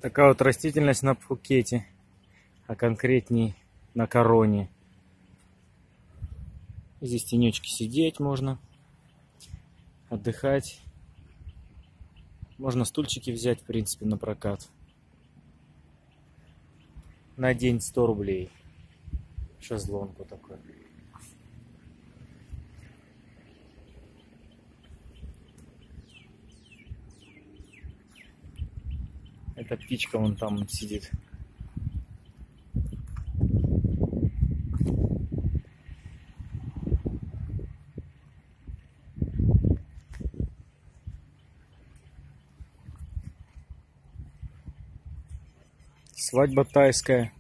Такая вот растительность на Пхукете, а конкретней на Короне. Здесь тенечки сидеть можно, отдыхать. Можно стульчики взять, в принципе, на прокат. На день 100 рублей. Шезлонг вот такой. Эта птичка вон там сидит. Свадьба тайская.